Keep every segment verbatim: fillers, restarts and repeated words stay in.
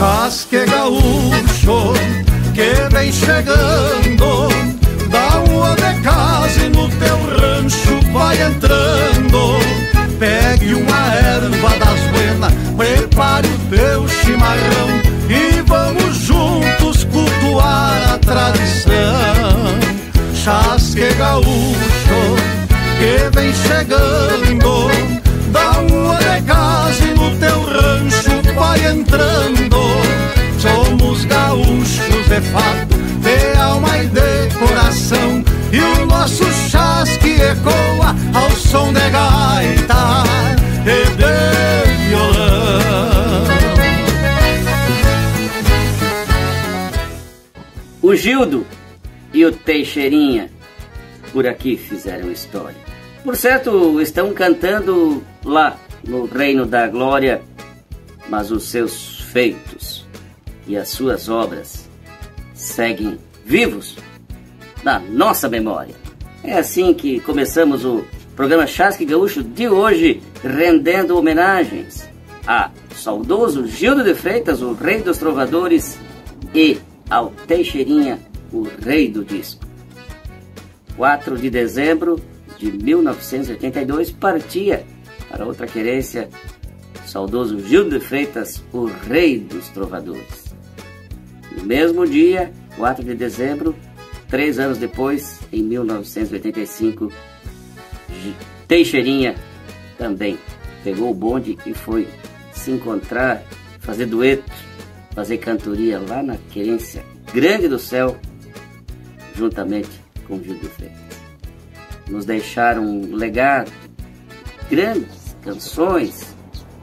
Chasque gaúcho que vem chegando, dá uma de casa e no teu rancho vai entrando. Pegue uma erva das buenas, prepare o teu chimarrão e vamos juntos cultuar a tradição. Chasque gaúcho que vem chegando, dá uma de casa e no teu rancho vai entrando. Somos gaúchos de fato, de alma e de coração, e o nosso chasque ecoa ao som de gaita e de violão. O Gildo e o Teixeirinha por aqui fizeram história. Por certo, estão cantando lá no Reino da Glória, mas os seus feitos e as suas obras seguem vivos na nossa memória. É assim que começamos o programa Chasque Gaúcho de hoje, rendendo homenagens a saudoso Gildo de Freitas, o rei dos trovadores, e ao Teixeirinha, o rei do disco. quatro de dezembro de mil novecentos e oitenta e dois partia para outra querência o saudoso Gildo de Freitas, o rei dos trovadores. No mesmo dia, quatro de dezembro, três anos depois, em mil novecentos e oitenta e cinco, Teixeirinha também pegou o bonde e foi se encontrar, fazer dueto, fazer cantoria lá na querência Grande do Céu, juntamente com Gildo de Freitas. Nos deixaram um legado, grandes canções,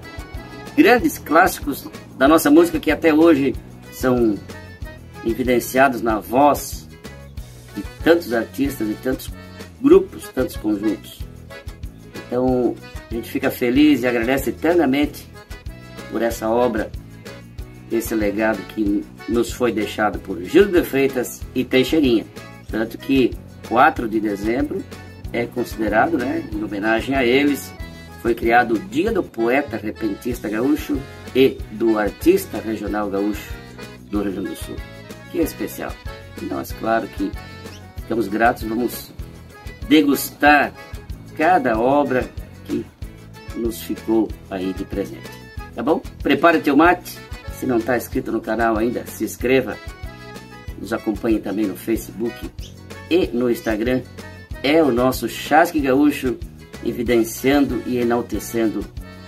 grandes clássicos da nossa música que até hoje são evidenciados na voz de tantos artistas, de tantos grupos, tantos conjuntos. Então a gente fica feliz e agradece eternamente por essa obra, esse legado que nos foi deixado por Gildo de Freitas e Teixeirinha. Tanto que quatro de dezembro é considerado, né, em homenagem a eles, foi criado o Dia do Poeta Repentista Gaúcho e do Artista Regional Gaúcho do Rio Grande do Sul. Que é especial. E nós, claro que ficamos gratos, vamos degustar cada obra que nos ficou aí de presente. Tá bom? Prepare teu mate. Se não está inscrito no canal ainda, se inscreva. Nos acompanhe também no Facebook e no Instagram. É o nosso Chasque Gaúcho, evidenciando e enaltecendo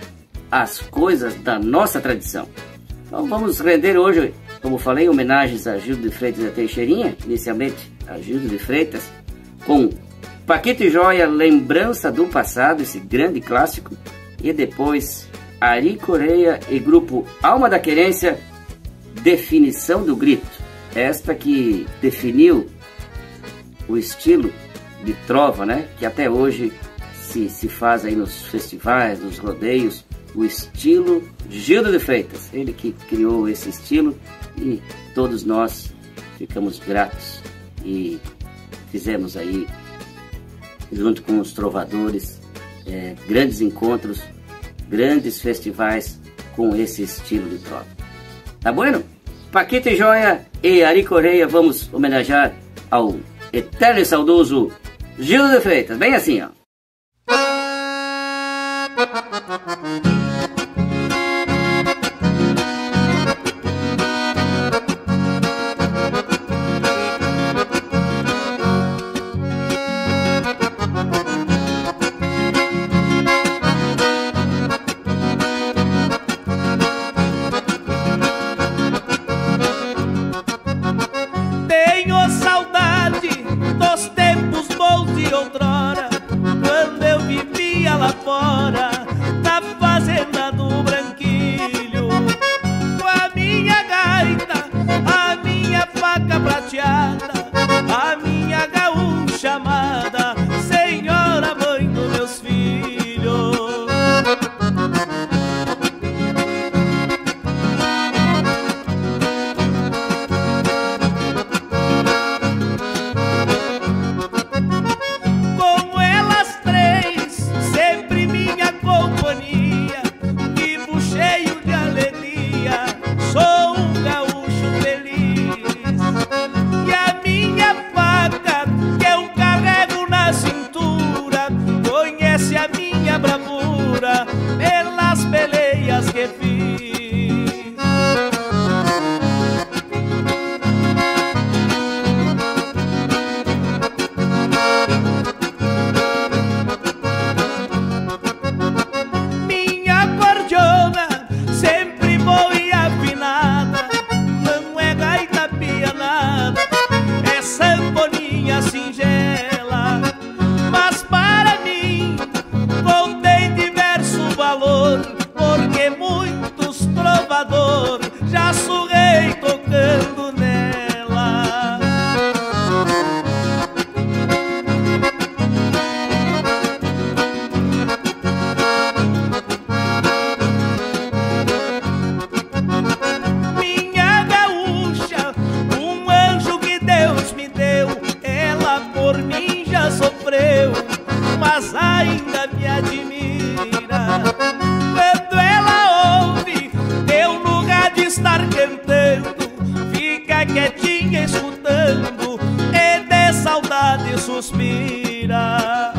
as coisas da nossa tradição. Então vamos render hoje, como falei, homenagens a Gildo de Freitas e a Teixeirinha. Inicialmente a Gildo de Freitas, com Paquito e Joia, Lembrança do Passado, esse grande clássico. E depois Ari Correia e grupo Alma da Querência, Definição do Grito. Esta que definiu o estilo de trova, né, que até hoje se, se faz aí nos festivais, nos rodeios, o estilo Gildo de Freitas. Ele que criou esse estilo e todos nós ficamos gratos e fizemos aí, junto com os trovadores, é, grandes encontros, grandes festivais com esse estilo de trova. Tá bueno? Paquito e Joia e Ari Correia, vamos homenagear ao eterno e saudoso Gildo de Freitas. Bem assim, ó. Outrora, quando eu vivia lá fora, na fazenda estar cantando, fica quietinha escutando e de saudade suspira.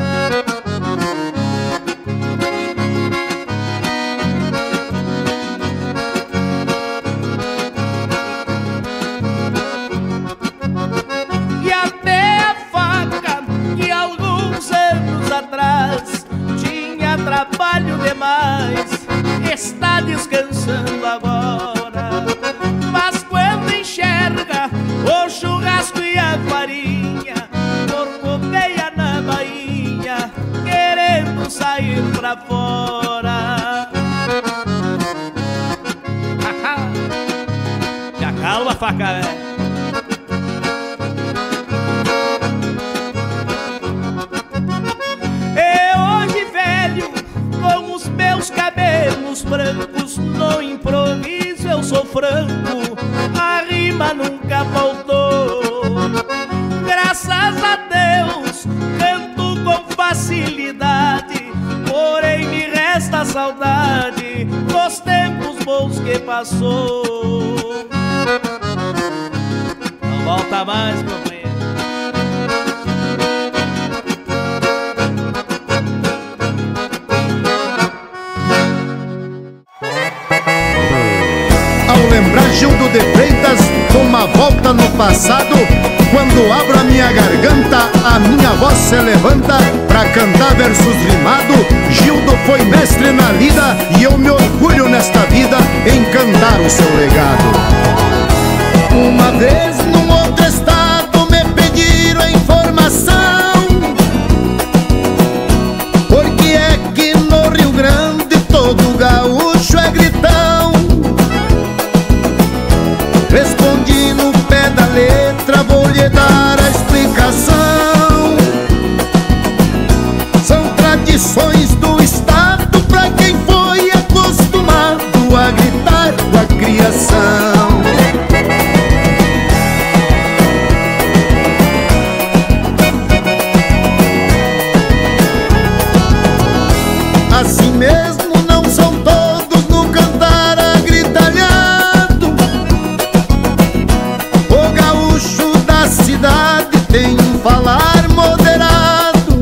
E até a faca que alguns anos atrás tinha trabalho demais está descansando agora. Mas quando enxerga o churrasco e a farinha, corcoveia na bainha, querendo sair pra fora. Já calma, faca, velho. Cabelos brancos, no improviso eu sou franco, a rima nunca faltou. Graças a Deus canto com facilidade, porém me resta saudade dos tempos bons que passou. Não volta mais, companheiro. Lembrar Gildo de Freitas, uma volta no passado. Quando abro a minha garganta, a minha voz se levanta pra cantar versos rimado. Gildo foi mestre na lida e eu me orgulho nesta vida em cantar o seu legado. Uma vez num outro estado me pediram informação, porque é que no Rio Grande todo gaúcho é gritão. Respondi no pé da letra, vou lhe dar a explicação. São tradições do estado pra quem foi acostumado a gritar com a criação. Assim mesmo não são todos no cantar agritalhado. O gaúcho da cidade tem um falar moderado.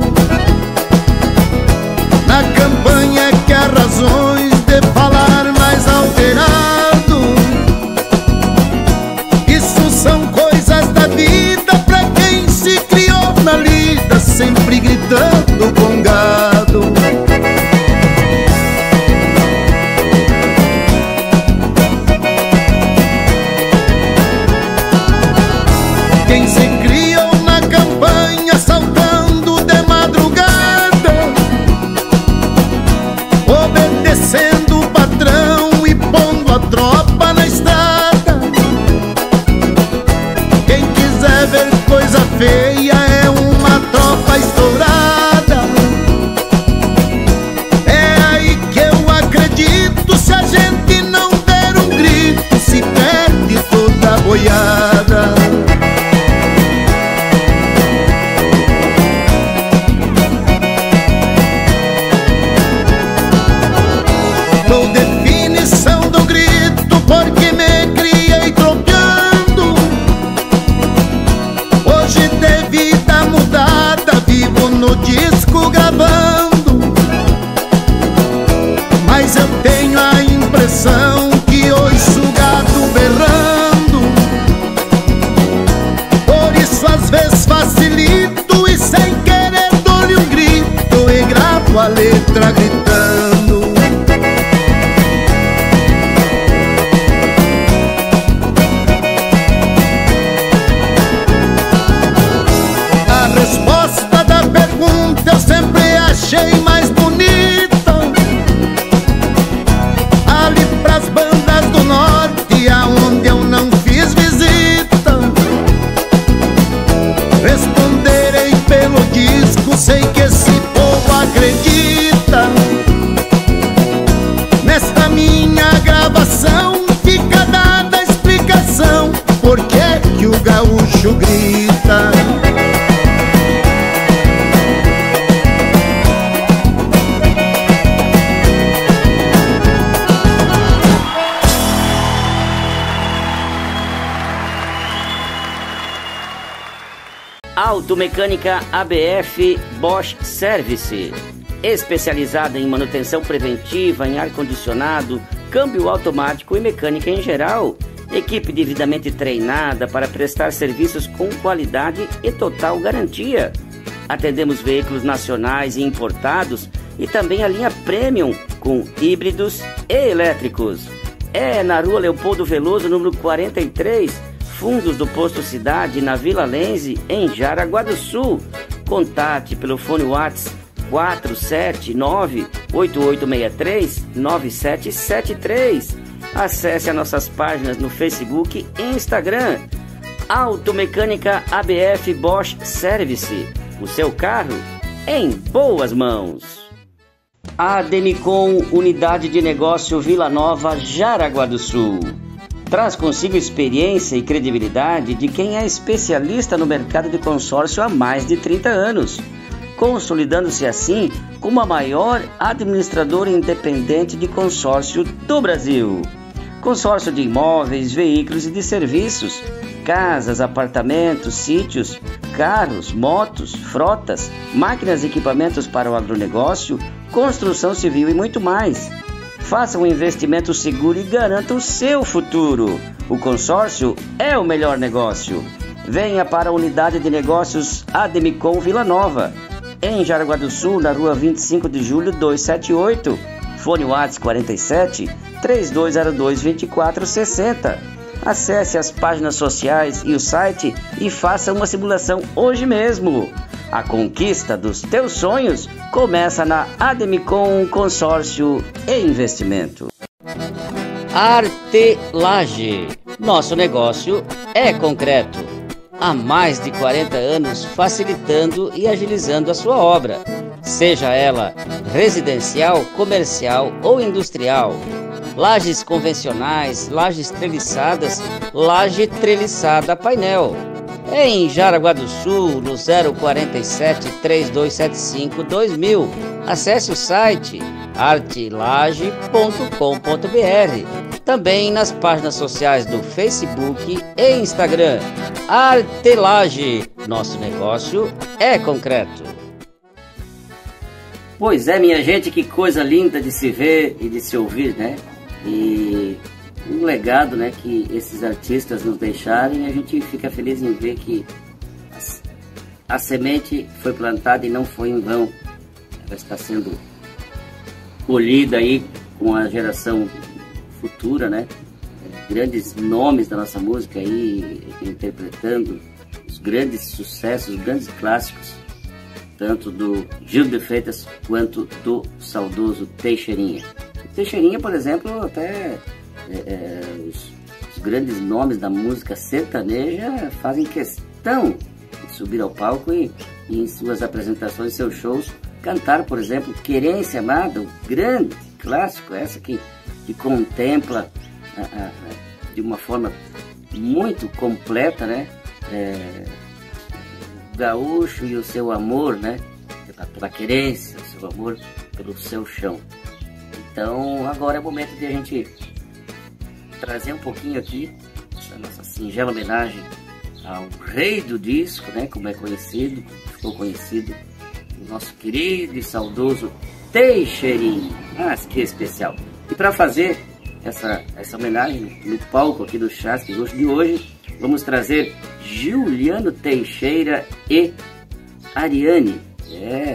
Na campanha quer razões de falar mais alterado. Isso são coisas da vida pra quem se criou na lida, sempre gritando com gado. Quem se criou na campanha saltando de madrugada, obedecendo o patrão e pondo a tropa na estrada. Quem quiser ver coisa feia é uma tropa estourada. É aí que eu acredito, se a gente não der um grito, se perde toda a boiada. Dou definição do grito porque me criei tropeando. Hoje de vida mudada vivo no disco gravando, mas eu tenho a impressão que ouço gado berrando. Automecânica A B F Bosch Service, especializada em manutenção preventiva, em ar-condicionado, câmbio automático e mecânica em geral. Equipe devidamente treinada para prestar serviços com qualidade e total garantia. Atendemos veículos nacionais e importados e também a linha Premium com híbridos e elétricos. É na Rua Leopoldo Veloso, número quarenta e três, fundos do Posto Cidade, na Vila Lense, em Jaraguá do Sul. Contate pelo fone WhatsApp quatro sete nove, oito oito seis três, nove sete sete três. Acesse as nossas páginas no Facebook e Instagram. Automecânica A B F Bosch Service. O seu carro em boas mãos. Ademicon, Unidade de Negócio Vila Nova, Jaraguá do Sul. Traz consigo experiência e credibilidade de quem é especialista no mercado de consórcio há mais de trinta anos, consolidando-se assim como a maior administradora independente de consórcio do Brasil. Consórcio de imóveis, veículos e de serviços, casas, apartamentos, sítios, carros, motos, frotas, máquinas e equipamentos para o agronegócio, construção civil e muito mais. Faça um investimento seguro e garanta o seu futuro. O consórcio é o melhor negócio. Venha para a Unidade de Negócios Ademicon Vila Nova, em Jaraguá do Sul, na rua vinte e cinco de julho, duzentos e setenta e oito. Fone WhatsApp quarenta e sete, três dois zero dois, vinte e quatro sessenta. Acesse as páginas sociais e o site e faça uma simulação hoje mesmo. A conquista dos teus sonhos começa na Ademicon Consórcio e Investimento. Artelage. Nosso negócio é concreto. Há mais de quarenta anos facilitando e agilizando a sua obra, seja ela residencial, comercial ou industrial. Lajes convencionais, lajes treliçadas, laje treliçada painel. É em Jaraguá do Sul, no zero quarenta e sete, três dois sete cinco, dois mil. Acesse o site artelage ponto com ponto br. Também nas páginas sociais do Facebook e Instagram. Artelage. Nosso negócio é concreto. Pois é, minha gente, que coisa linda de se ver e de se ouvir, né? E um legado, né, que esses artistas nos deixaram, e a gente fica feliz em ver que a, a semente foi plantada e não foi em vão. Ela está sendo colhida aí com a geração futura, né? Grandes nomes da nossa música aí interpretando os grandes sucessos, os grandes clássicos, tanto do Gil de Freitas quanto do saudoso Teixeirinha. O Teixeirinha, por exemplo, até é, é, os, os grandes nomes da música sertaneja fazem questão de subir ao palco e, e em suas apresentações, seus shows, cantar, por exemplo, Querência Amada, o grande clássico, essa que, que contempla a, a, a, de uma forma muito completa, né? É, o gaúcho e o seu amor, né? Pela, pela querência, o seu amor pelo seu chão. Então agora é o momento de a gente trazer um pouquinho aqui essa nossa singela homenagem ao rei do disco, né? Como é conhecido, ficou conhecido, o nosso querido e saudoso Teixeirinha. Ah, que especial! E para fazer essa, essa homenagem no palco aqui do Chasque Gaúcho de hoje, vamos trazer Juliano Teixeira e Ariane. É,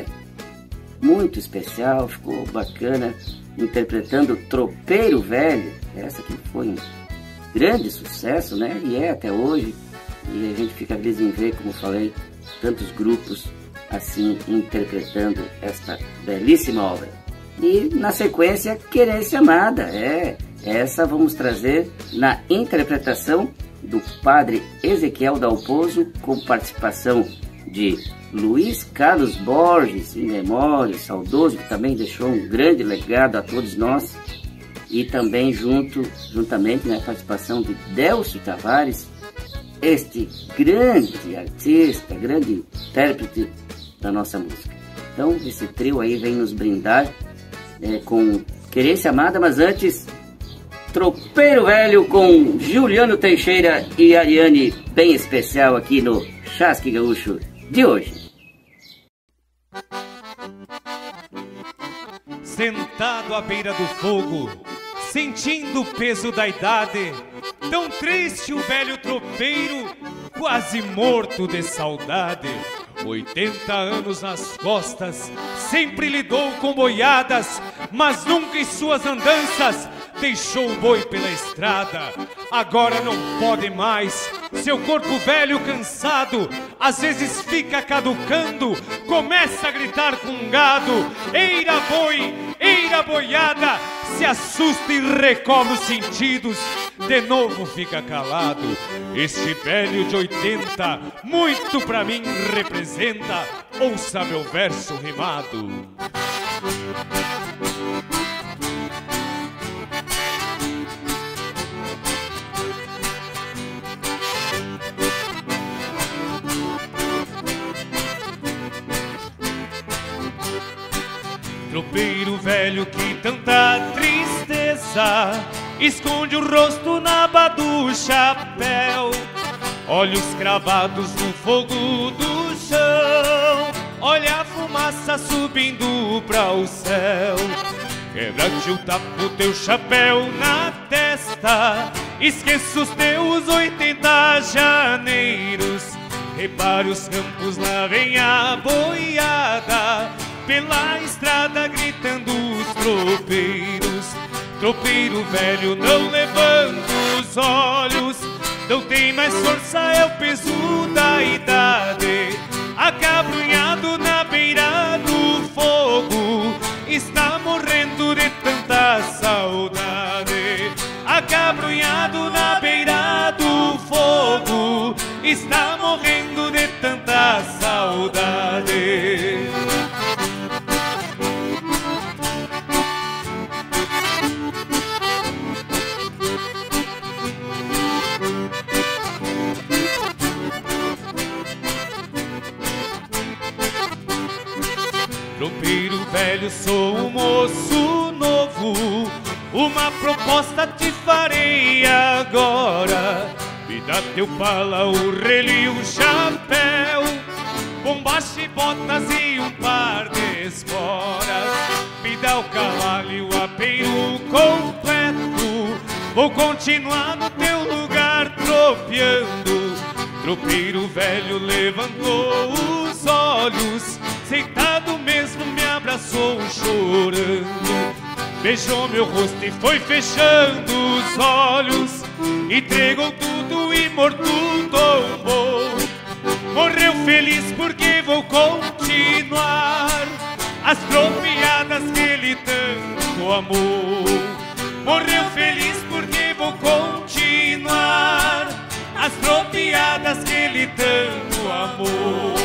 muito especial, ficou bacana, interpretando Tropeiro Velho, essa que foi um grande sucesso, né? E é até hoje, e a gente fica feliz em ver, como falei, tantos grupos assim interpretando esta belíssima obra. E na sequência, Querência Amada, é, essa vamos trazer na interpretação do padre Ezequiel Dalpozo, com participação de Luiz Carlos Borges, em memória, saudoso, que também deixou um grande legado a todos nós, e também junto, juntamente, né, a participação de Délcio Tavares, este grande artista, grande intérprete da nossa música. Então esse trio aí vem nos brindar é, com Querência Amada, mas antes Tropeiro Velho com Juliano Teixeira e Ariane, bem especial aqui no Chasque Gaúcho de hoje. Sentado à beira do fogo, sentindo o peso da idade, tão triste o velho tropeiro, quase morto de saudade. Oitenta anos nas costas, sempre lidou com boiadas, mas nunca em suas andanças deixou o boi pela estrada. Agora não pode mais, seu corpo velho cansado, às vezes fica caducando, começa a gritar com gado. Eira boi, eira boiada, se assusta e recobra os sentidos, de novo fica calado. Este velho de oitenta, muito pra mim representa, ouça meu verso rimado. Tropeiro velho que tanta tristeza esconde o rosto na aba do chapéu, olhos cravados no fogo do chão, olha a fumaça subindo pra o céu. Quebra-te o tapo, teu chapéu na testa, esqueça os teus oitenta janeiros. Repare os campos, lá vem a boiada, pela estrada gritando os tropeiros. Tropeiro velho, não levanta os olhos, não tem mais força, é o peso da idade. Acabrunhado na beira do fogo, está morrendo de tanta saudade. Acabrunhado na beira do fogo, está morrendo de tanta saudade. Tropeiro velho, sou um moço novo, uma proposta te farei agora. Me dá teu pala, o relho e o chapéu, bombacha e botas e um par de esporas. Me dá o cavalo e o apeiro completo, vou continuar no teu lugar tropeando. Tropeiro velho levantou os olhos, sentado mesmo me abraçou chorando. Beijou meu rosto e foi fechando os olhos, entregou tudo e morto tombou. Morreu feliz porque vou continuar as tropiadas que ele tanto amou. Morreu feliz porque vou continuar as tropiadas que ele tanto amou.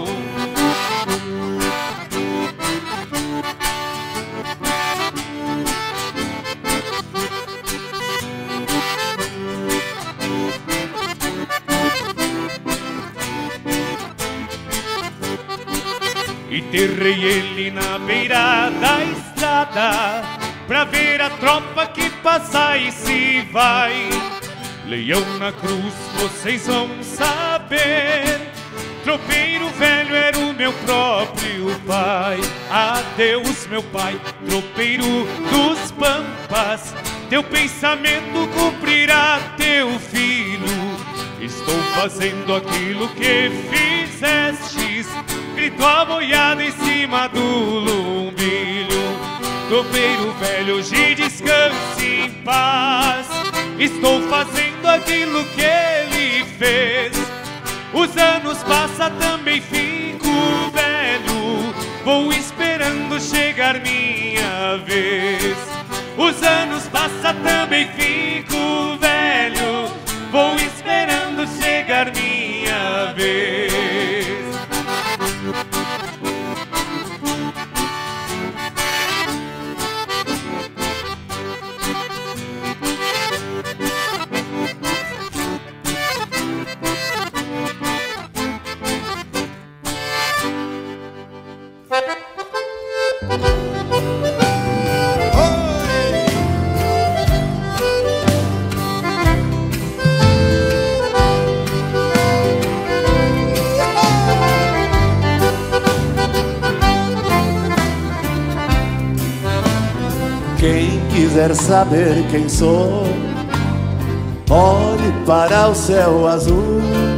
Enterrei ele na beira da estrada, pra ver a tropa que passa e se vai. Leão na cruz, vocês vão saber, tropeiro velho era o meu próprio pai. Adeus meu pai, tropeiro dos pampas, teu pensamento cumprirá teu filho. Estou fazendo aquilo que fizestes, grito a boiada em cima do lumbilho. Tropeiro velho, hoje descanse em paz, estou fazendo aquilo que ele fez. Os anos passam, também fico velho, vou esperando chegar minha vez. Os anos passam, também fico velho, vou esperando chegar minha vez. quiser saber quem sou, olhe para o céu azul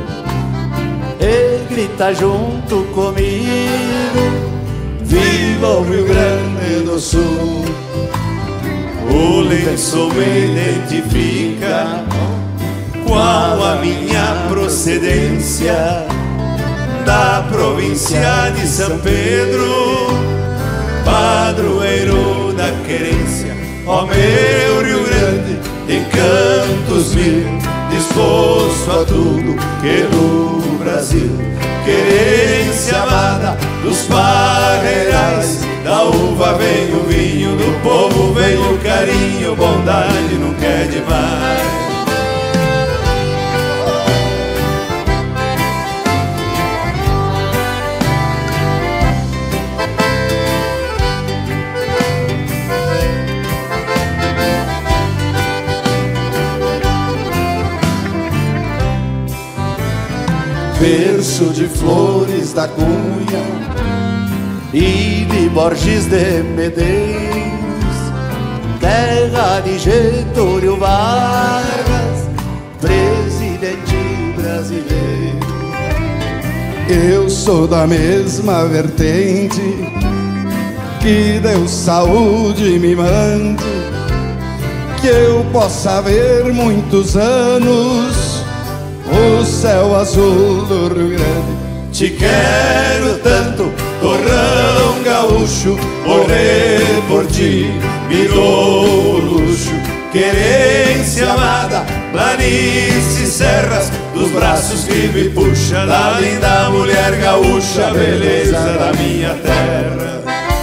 e grita junto comigo: viva o Rio Grande do Sul! O lenço me identifica, qual a minha procedência, da província de São Pedro, padroeiro da querência. Ó meu Rio Grande, de cantos mil, disposto a tudo que no Brasil. Querência amada dos parreirais, da uva vem o vinho, do povo vem o carinho, bondade nunca é demais. Berço de Flores da Cunha e de Borges de Medeiros, terra de Getúlio Vargas, presidente brasileiro. Eu sou da mesma vertente, que Deus saúde me mande, que eu possa ver muitos anos o céu azul do Rio Grande. Te quero tanto, torrão gaúcho, morrer por ti me dou o luxo. Querência amada, planícies, serras, dos braços que me puxa, da linda mulher gaúcha, beleza da minha terra.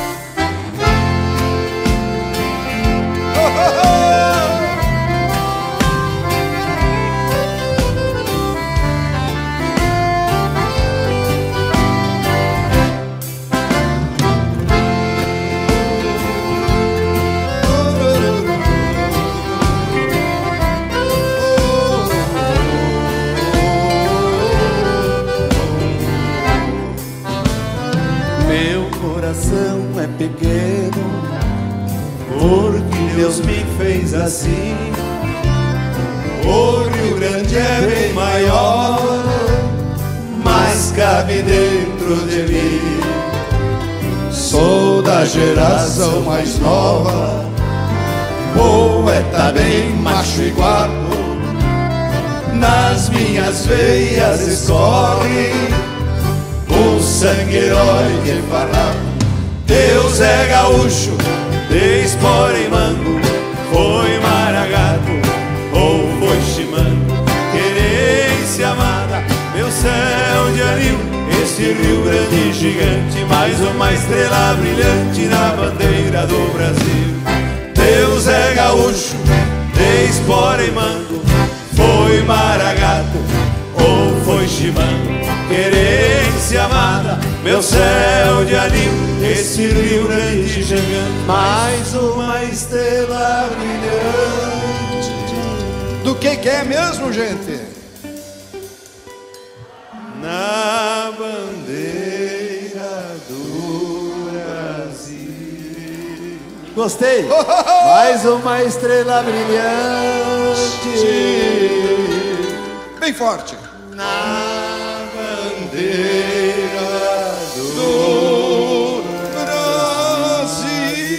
É pequeno, porque Deus me fez assim. O Rio Grande é bem maior, mas cabe dentro de mim. Sou da geração mais nova, poeta bem macho e guapo, nas minhas veias escorre o sangue herói de farrapo. Deus é gaúcho, de espora e mango, foi maragato ou foi chimango. Querência amada, meu céu de anil, esse Rio Grande gigante, mais uma estrela brilhante na bandeira do Brasil. Deus é gaúcho, de espora e mango, foi maragato ou foi chimango. Querência amada, meu céu de anil, esse Rio Grande gigante, mais uma estrela brilhante. Do que que é mesmo, gente? Na bandeira do Brasil. Gostei. Mais uma estrela brilhante. Bem forte. Na bandeira do Brasil.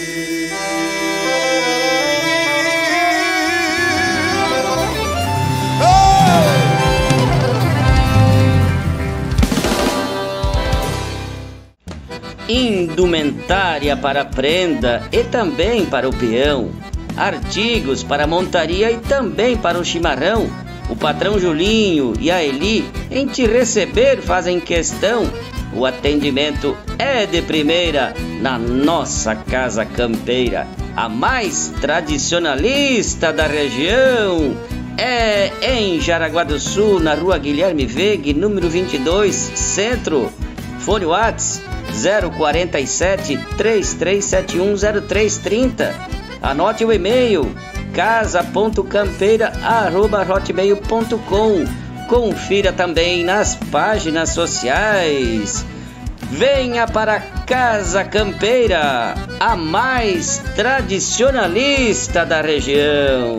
Indumentária para prenda e também para o peão, artigos para montaria e também para o chimarrão. O patrão Julinho e a Eli em te receber fazem questão. O atendimento é de primeira na nossa casa campeira, a mais tradicionalista da região. É em Jaraguá do Sul, na rua Guilherme Vegue, número vinte e dois, Centro. Fone WhatsApp zero quarenta e sete, três três sete um, zero três trinta. Anote o e-mail casa ponto campeira arroba hotmail ponto com. Confira também nas páginas sociais. Venha para Casa Campeira, a mais tradicionalista da região.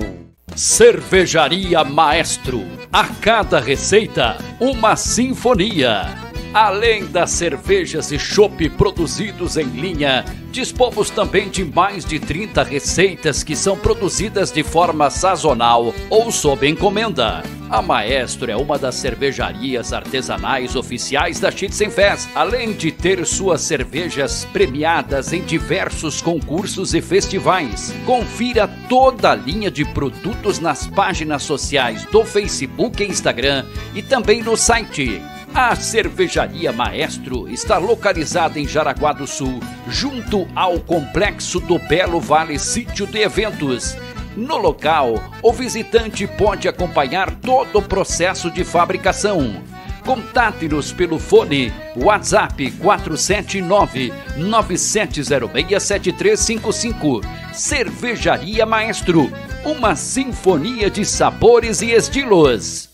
Cervejaria Maestro, a cada receita uma sinfonia. Além das cervejas e chopp produzidos em linha, dispomos também de mais de trinta receitas que são produzidas de forma sazonal ou sob encomenda. A Maestro é uma das cervejarias artesanais oficiais da Schützenfest, além de ter suas cervejas premiadas em diversos concursos e festivais. Confira toda a linha de produtos nas páginas sociais do Facebook e Instagram e também no site. A Cervejaria Maestro está localizada em Jaraguá do Sul, junto ao complexo do Belo Vale Sítio de Eventos. No local, o visitante pode acompanhar todo o processo de fabricação. Contate-nos pelo fone WhatsApp quatro sete nove, nove sete zero seis, sete três cinco cinco. Cervejaria Maestro, uma sinfonia de sabores e estilos.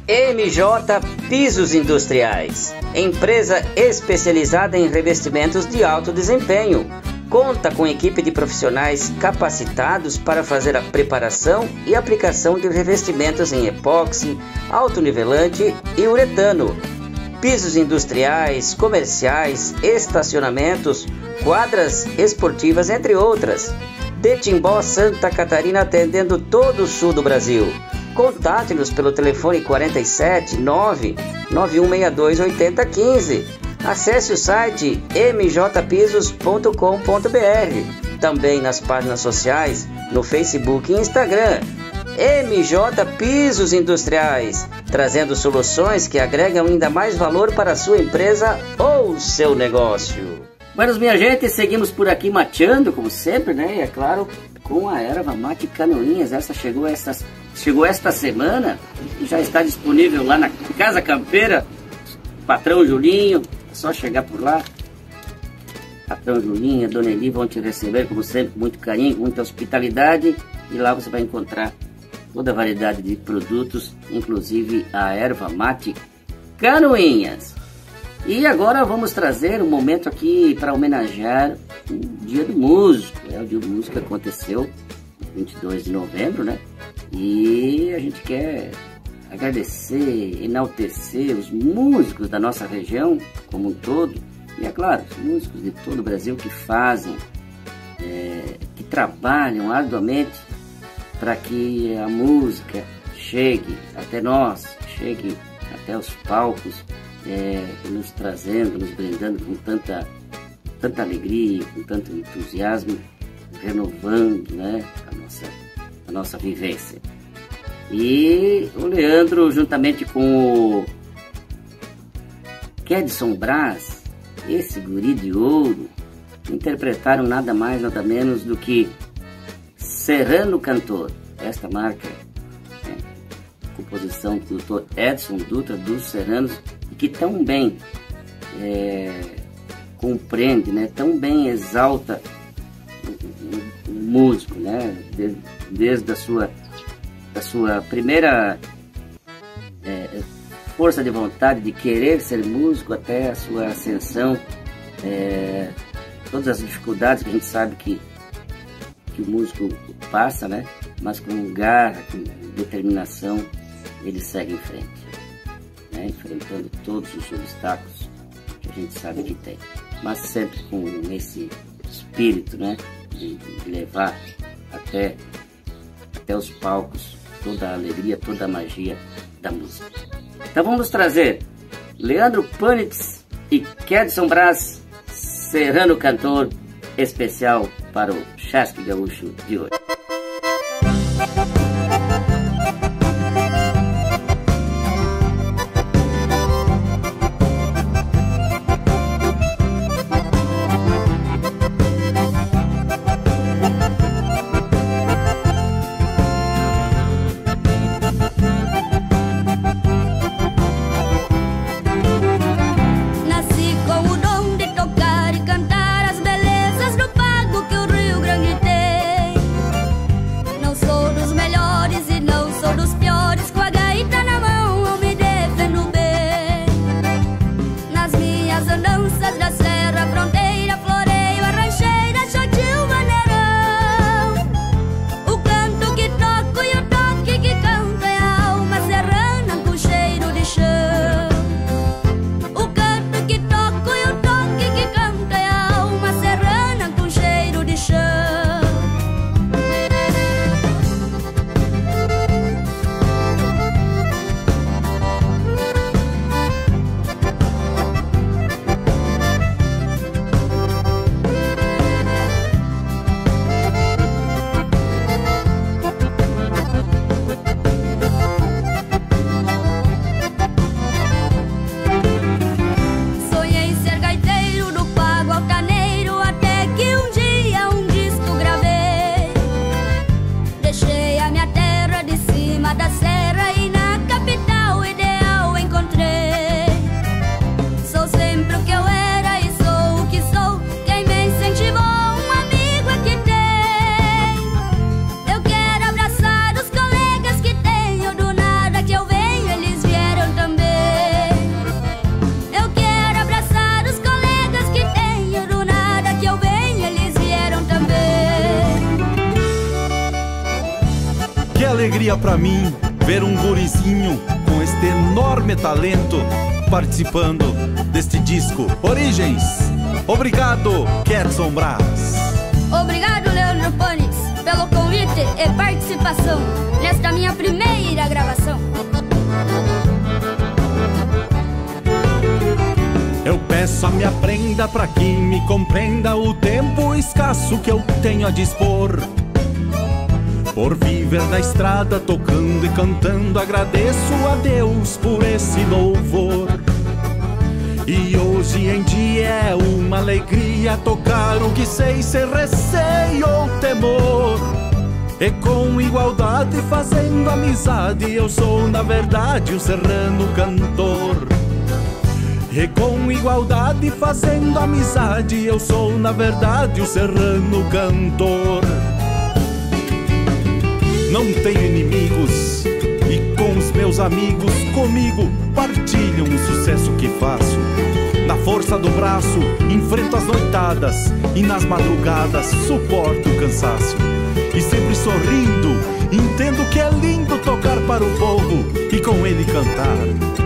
M J Pisos Industriais, empresa especializada em revestimentos de alto desempenho. Conta com equipe de profissionais capacitados para fazer a preparação e aplicação de revestimentos em epóxi, autonivelante e uretano. Pisos industriais, comerciais, estacionamentos, quadras esportivas, entre outras. De Timbó, Santa Catarina, atendendo todo o sul do Brasil. Contate-nos pelo telefone quarenta e sete, nove nove um seis dois, oito zero um cinco. Acesse o site m j pisos ponto com ponto b r. Também nas páginas sociais, no Facebook e Instagram. M J Pisos Industriais, trazendo soluções que agregam ainda mais valor para a sua empresa ou seu negócio. Buenas, minha gente, seguimos por aqui mateando, como sempre, né? E é claro, com a erva mate Canoinhas. Essa chegou esta, chegou esta semana e já está disponível lá na Casa Campeira. Patrão Julinho, é só chegar por lá. Patrão Julinho, a Dona Eli vão te receber, como sempre, com muito carinho, com muita hospitalidade. E lá você vai encontrar toda a variedade de produtos, inclusive a erva mate Canoinhas. E agora vamos trazer um momento aqui para homenagear o Dia do Músico. É, o Dia do Músico aconteceu vinte e dois de novembro, né? E a gente quer agradecer, enaltecer os músicos da nossa região como um todo. E é claro, os músicos de todo o Brasil que fazem, é, que trabalham arduamente para que a música chegue até nós, chegue até os palcos, é, nos trazendo, nos brindando com tanta, tanta alegria, com tanto entusiasmo, renovando, né, a nossa, a nossa vivência. E o Leandro, juntamente com o Kedson Brás, esse guri de ouro, interpretaram nada mais, nada menos do que Serrano Cantor. Esta marca, né, composição do doutor Edson Dutra dos Serranos, e que tão bem é, compreende, né, tão bem exalta o, o, o músico, né, desde, desde a sua, da sua primeira é, força de vontade de querer ser músico até a sua ascensão, é, todas as dificuldades que a gente sabe que, que o músico passa, né, mas com garra, com determinação, ele segue em frente, né, enfrentando todos os obstáculos que a gente sabe que tem, mas sempre com esse espírito, né, de, de levar até, até os palcos toda a alegria, toda a magia da música. Então vamos trazer Leandro Panitz e Kedson Brás, Serrano Cantor, especial para o Chasque Gaúcho de hoje. alegria pra mim ver um gurizinho com este enorme talento participando deste disco Origens. Obrigado, Kerson Brás. Obrigado, Leandro Panes, pelo convite e participação nesta minha primeira gravação. Eu peço a minha prenda pra que me compreenda o tempo escasso que eu tenho a dispor. Por viver na estrada, tocando e cantando, agradeço a Deus por esse louvor. E hoje em dia é uma alegria tocar o que sei sem receio ou temor. E com igualdade fazendo amizade, eu sou na verdade um serrano cantor. E com igualdade fazendo amizade, eu sou na verdade um serrano cantor. Não tenho inimigos e com os meus amigos comigo partilham o sucesso que faço. Na força do braço enfrento as noitadas e nas madrugadas suporto o cansaço. E sempre sorrindo entendo que é lindo tocar para o povo e com ele cantar.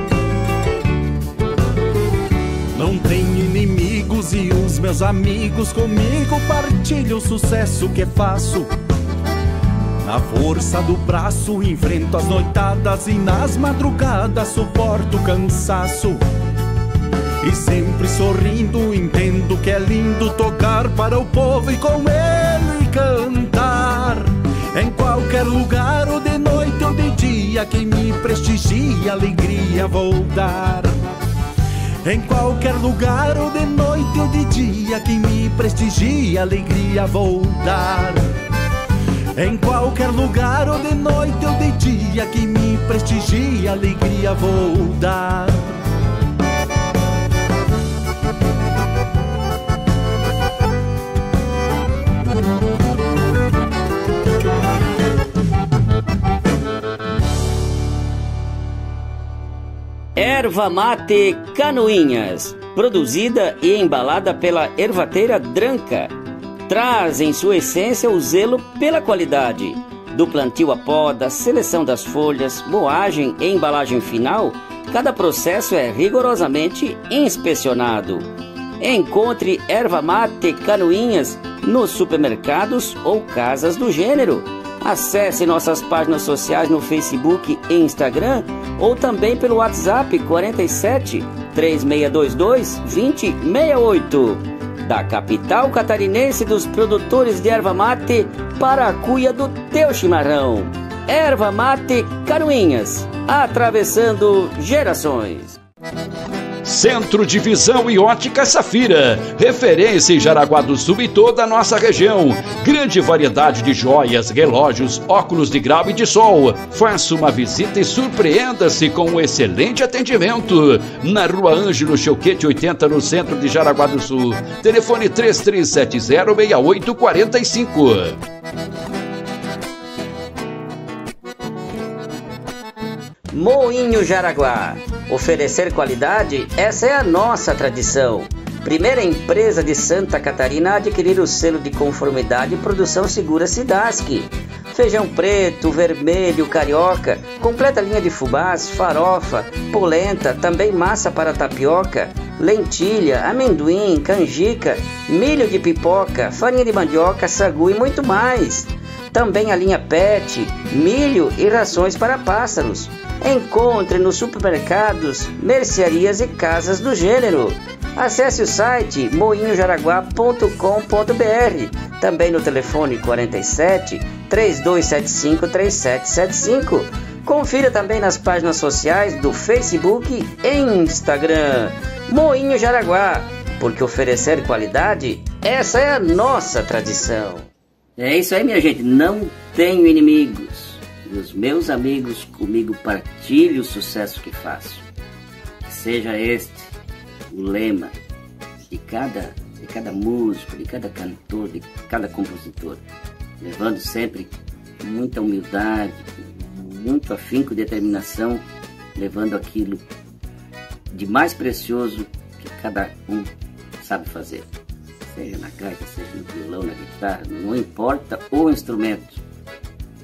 Não tenho inimigos e os meus amigos comigo partilham o sucesso que faço. Na força do braço enfrento as noitadas e nas madrugadas suporto o cansaço. E sempre sorrindo entendo que é lindo tocar para o povo e com ele cantar. Em qualquer lugar ou de noite ou de dia, quem me prestigia alegria vou dar. Em qualquer lugar ou de noite ou de dia, quem me prestigia alegria vou dar. Em qualquer lugar ou de noite ou de dia, quem me prestigia alegria vou dar. Erva Mate Canoinhas, produzida e embalada pela ervateira Dranca, traz em sua essência o zelo pela qualidade. Do plantio à poda, seleção das folhas, moagem e embalagem final, cada processo é rigorosamente inspecionado. Encontre Erva Mate Canoinhas nos supermercados ou casas do gênero. Acesse nossas páginas sociais no Facebook e Instagram ou também pelo WhatsApp quarenta e sete, três seis dois dois, dois zero seis oito. Da capital catarinense dos produtores de erva mate para a cuia do teu chimarrão. Erva Mate Canoinhas, atravessando gerações. Centro de Visão e Ótica Safira, referência em Jaraguá do Sul e toda a nossa região. Grande variedade de joias, relógios, óculos de grau e de sol. Faça uma visita e surpreenda-se com um excelente atendimento. Na Rua Ângelo Choquete oitenta, no centro de Jaraguá do Sul. Telefone três três sete zero, seis oito quatro cinco. Moinho Jaraguá. Oferecer qualidade, essa é a nossa tradição. Primeira empresa de Santa Catarina a adquirir o selo de conformidade e produção segura SIDASC. Feijão preto, vermelho, carioca, completa linha de fubás, farofa, polenta, também massa para tapioca, lentilha, amendoim, canjica, milho de pipoca, farinha de mandioca, sagu e muito mais. Também a linha pet, milho e rações para pássaros. Encontre nos supermercados, mercearias e casas do gênero. Acesse o site moinho jaraguá ponto com ponto br. Também no telefone quarenta e sete, três dois sete cinco, três sete sete cinco. Confira também nas páginas sociais do Facebook e Instagram. Moinho Jaraguá, porque oferecer qualidade, essa é a nossa tradição. É isso aí, minha gente, não tenho inimigos. E os meus amigos comigo partilham o sucesso que faço. Seja este o lema de cada, de cada músico, de cada cantor, de cada compositor, levando sempre muita humildade, muito afinco e determinação, levando aquilo de mais precioso que cada um sabe fazer. Seja na gaita, seja no violão, na guitarra, não importa o instrumento.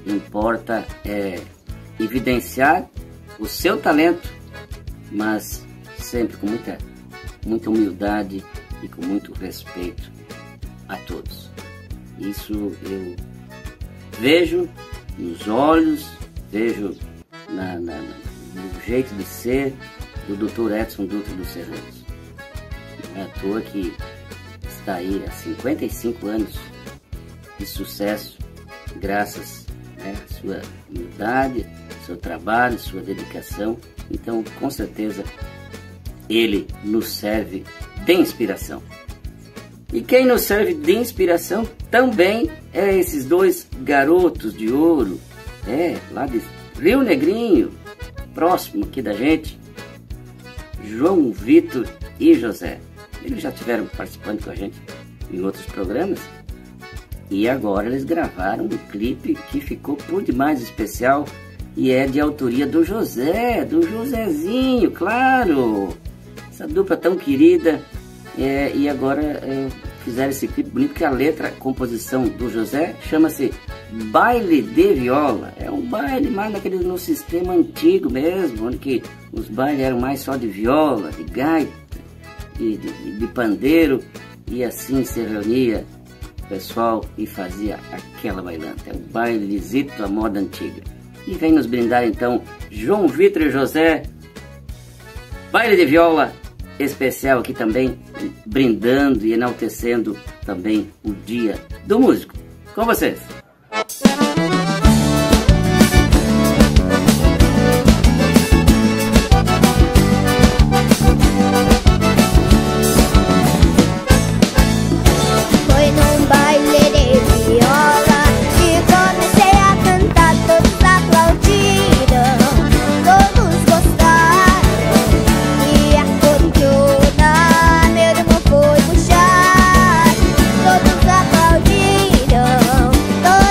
importa é evidenciar o seu talento, mas sempre com muita, muita humildade e com muito respeito a todos. Isso eu vejo nos olhos, vejo na, na, no jeito de ser do doutor Edson Dutra dos Serranos. Não é à toa que está aí há cinquenta e cinco anos de sucesso, graças, né, à sua humildade, seu trabalho, sua dedicação. Então, com certeza, ele nos serve de inspiração. E quem nos serve de inspiração também é esses dois garotos de ouro, é, lá de Rio Negrinho, próximo aqui da gente, João Vitor e José. Eles já tiveram participando com a gente em outros programas. E agora eles gravaram um clipe que ficou por demais especial e é de autoria do José, do Josézinho, claro! Essa dupla tão querida, é, e agora é, fizeram esse clipe bonito, que a letra, a composição do José, chama-se Baile de Viola. É um baile mais naquele, no sistema antigo mesmo, onde que os bailes eram mais só de viola, de gaita, de, de, de pandeiro, e assim se reunia pessoal e fazia aquela bailanta. É um bailezito à moda antiga. E vem nos brindar então João Vitor e José, baile de viola especial aqui também, brindando e enaltecendo também o Dia do Músico. Com vocês. Todos aplaudiram,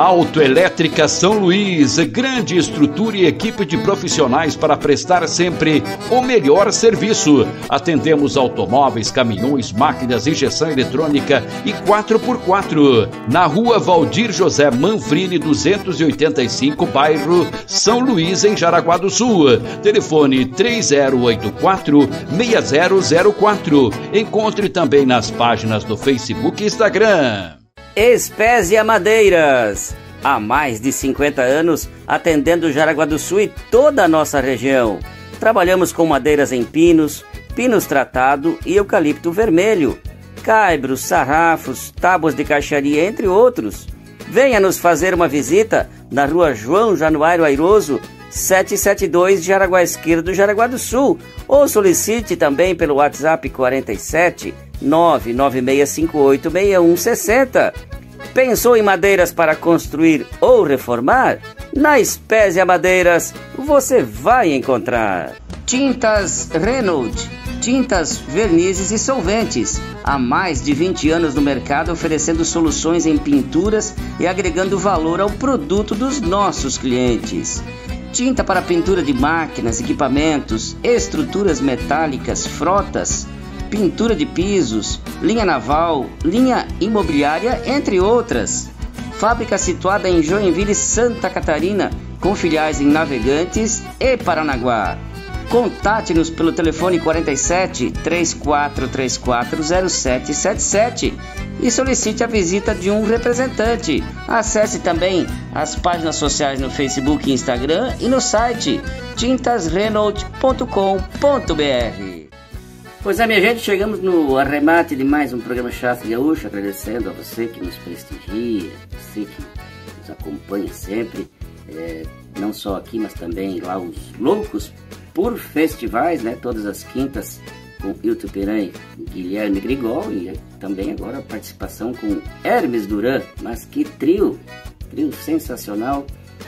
Autoelétrica São Luís, grande estrutura e equipe de profissionais para prestar sempre o melhor serviço. Atendemos automóveis, caminhões, máquinas, injeção eletrônica e quatro por quatro. Na rua Valdir José Manfrini, duzentos e oitenta e cinco, bairro São Luís, em Jaraguá do Sul. Telefone três zero oito quatro, seis zero zero quatro. Encontre também nas páginas do Facebook e Instagram. Espésia Madeiras, há mais de cinquenta anos atendendo Jaraguá do Sul e toda a nossa região. Trabalhamos com madeiras em pinos, pinos tratado e eucalipto vermelho, caibros, sarrafos, tábuas de caixaria, entre outros. Venha nos fazer uma visita na rua João Januário Airoso, setecentos e setenta e dois, Jaraguá Esquerdo, Jaraguá do Sul, ou solicite também pelo WhatsApp quarenta e sete, nove nove seis cinco oito, seis um seis zero. Pensou em madeiras para construir ou reformar? Na Espésia Madeiras você vai encontrar Tintas Renault, tintas, vernizes e solventes. Há mais de vinte anos no mercado, oferecendo soluções em pinturas e agregando valor ao produto dos nossos clientes. Tinta para pintura de máquinas, equipamentos, estruturas metálicas, frotas, pintura de pisos, linha naval, linha imobiliária, entre outras. Fábrica situada em Joinville, Santa Catarina, com filiais em Navegantes e Paranaguá. Contate-nos pelo telefone quarenta e sete, três quatro três quatro, zero sete sete sete e solicite a visita de um representante. Acesse também as páginas sociais no Facebook e Instagram e no site tintas renault ponto com ponto br. Pois é, minha gente, chegamos no arremate de mais um programa Chasque Gaúcho, agradecendo a você que nos prestigia, você que nos acompanha sempre, é, não só aqui, mas também lá os loucos por festivais, né? Todas as quintas com Hilton Piranha e Guilherme Grigol, e também agora a participação com Hermes Duran. Mas que trio, trio sensacional,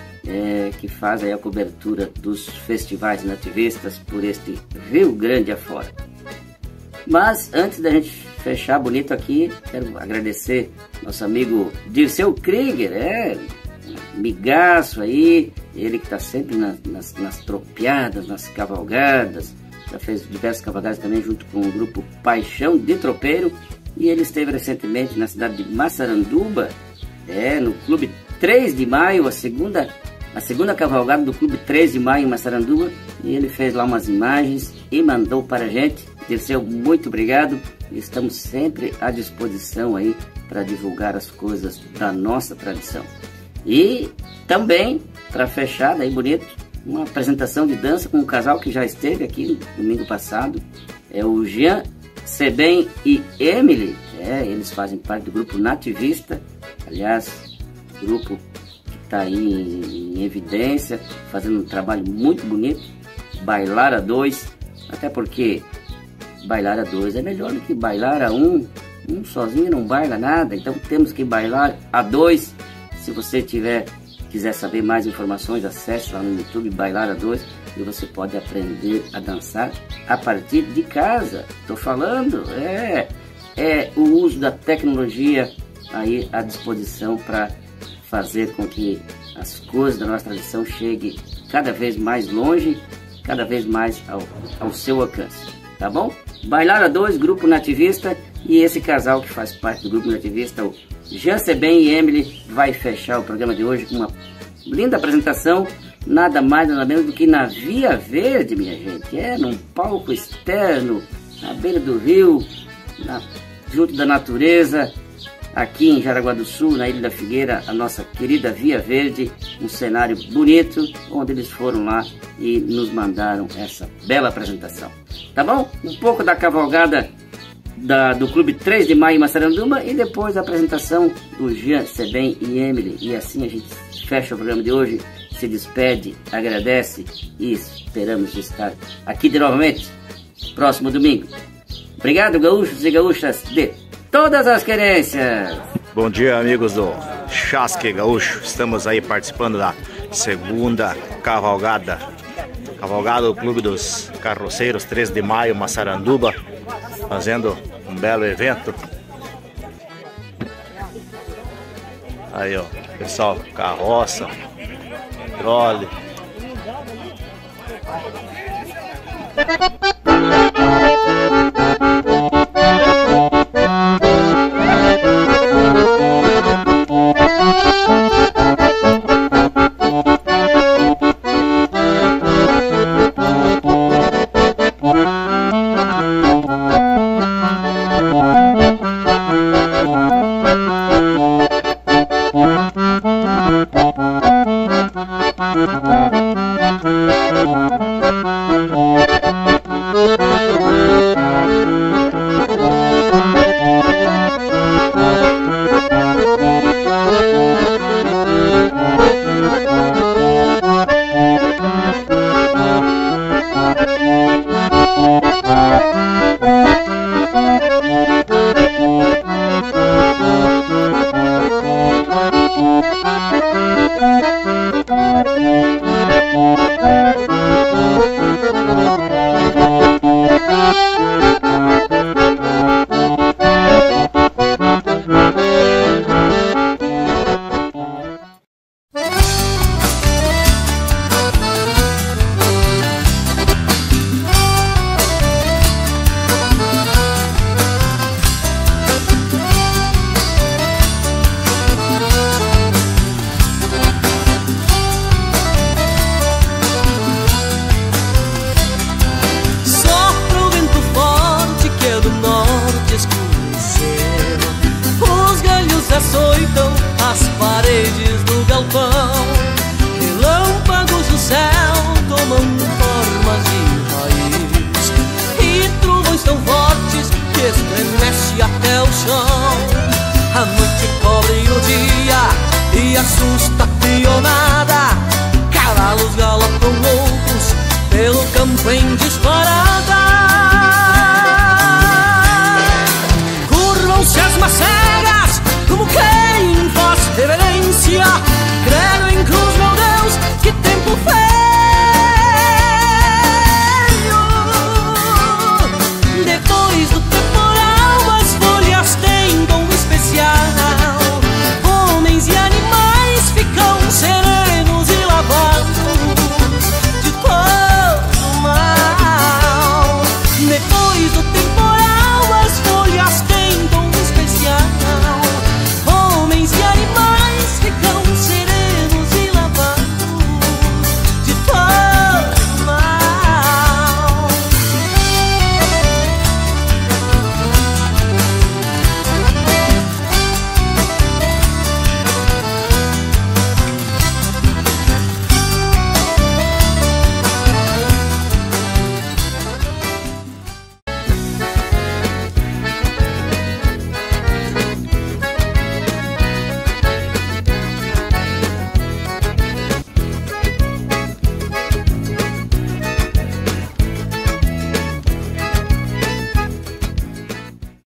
é, que faz aí a cobertura dos festivais nativistas por este Rio Grande afora. Mas antes da gente fechar bonito aqui, quero agradecer nosso amigo Dirceu Krieger, é, migaço aí, ele que está sempre na, nas, nas tropeadas, nas cavalgadas, já fez diversas cavalgadas também junto com o grupo Paixão de Tropeiro, e ele esteve recentemente na cidade de Massaranduba, é, no Clube três de Maio, a segunda, a segunda cavalgada do Clube três de Maio em Massaranduba, e ele fez lá umas imagens e mandou para a gente. Dirceu, muito obrigado, estamos sempre à disposição aí para divulgar as coisas da nossa tradição. E também, para fechar, daí bonito, uma apresentação de dança com um casal que já esteve aqui no domingo passado, é o Jean Sebem e Emily, é, eles fazem parte do grupo Nativista, aliás, grupo que está aí em, em evidência, fazendo um trabalho muito bonito, bailar a dois, até porque bailar a dois é melhor do que bailar a um, um sozinho não baila nada, então temos que bailar a dois. Se você tiver, quiser saber mais informações, acesse lá no YouTube Bailar a dois e você pode aprender a dançar a partir de casa. Estou falando, é, é o uso da tecnologia aí à disposição para fazer com que as coisas da nossa tradição cheguem cada vez mais longe, cada vez mais ao, ao seu alcance, tá bom? Bailar a dois, grupo nativista, e esse casal que faz parte do grupo nativista, o Jean Sebem e Emily, vai fechar o programa de hoje com uma linda apresentação, nada mais nada menos do que na Via Verde, minha gente, é num palco externo, na beira do rio, na, junto da natureza, aqui em Jaraguá do Sul, na Ilha da Figueira, a nossa querida Via Verde, um cenário bonito, onde eles foram lá e nos mandaram essa bela apresentação. Tá bom? Um pouco da cavalgada da, do Clube três de Maio em Massaranduba e depois a apresentação do Jean Sebem e Emily. E assim a gente fecha o programa de hoje, se despede, agradece e esperamos estar aqui de novamente próximo domingo. Obrigado, gaúchos e gaúchas de todas as querências. Bom dia, amigos do Chasque Gaúcho. Estamos aí participando da segunda cavalgada. Cavalgada do Clube dos Carroceiros, três de Maio, Massaranduba, fazendo um belo evento. Aí, ó. Pessoal, carroça, trole. Assusta a pionada, cavalos galopam loucos pelo campo em disparo.